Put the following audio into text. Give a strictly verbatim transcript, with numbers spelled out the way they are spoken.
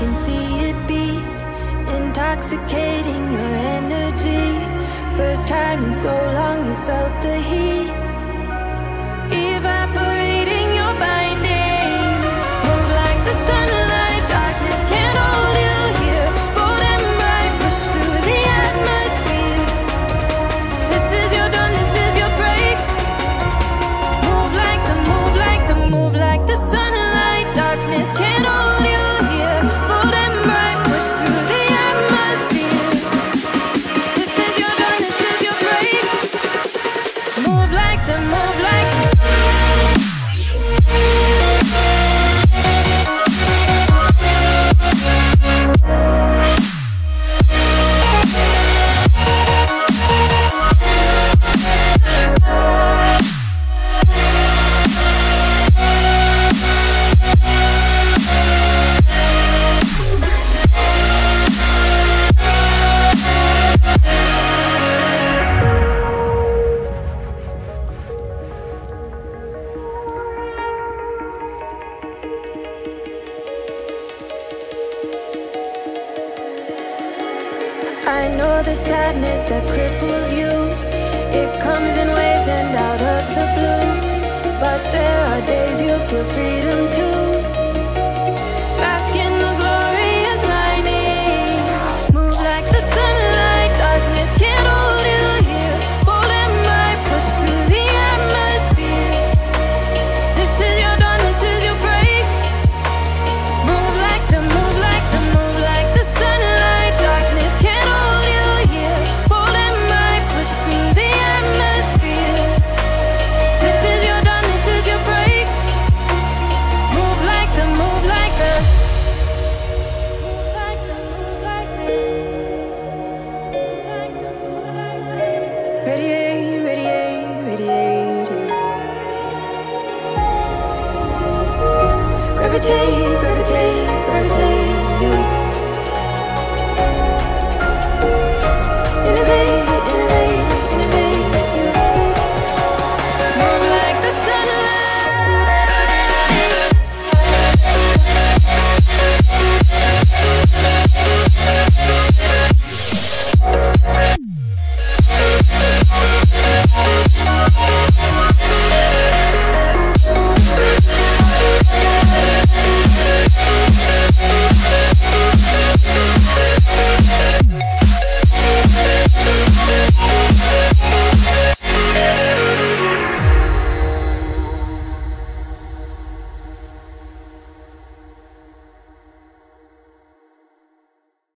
can see it beat, intoxicating your energy. First time in so long you felt the heat, evaporating your bindings. Move like the sunlight, darkness can't hold you here. Bold and bright, push through the atmosphere. This is your dawn, this is your break. Move like the, move like the, move like the sunlight, darkness can't hold you here. Bold and bright, push through the atmosphere. This is your dawn, this is your break. Move like the, move like the. I know the sadness that cripples you. It comes in waves and out of the blue. But there are days you feel freedom too. Bask in the glorious lightning. Move like the sunlight, darkness can't hold you here. Bold and bright, push through the atmosphere. This is your dawn, this is your break. Move like the, move like the, move like the sunlight, darkness can't hold you here. Bold and bright, push through the atmosphere. This is your dawn, this is your break. Move like the, move like the, move like the, move like the, move like the, move like the. Radiate, radiate, radiate. Gravitate.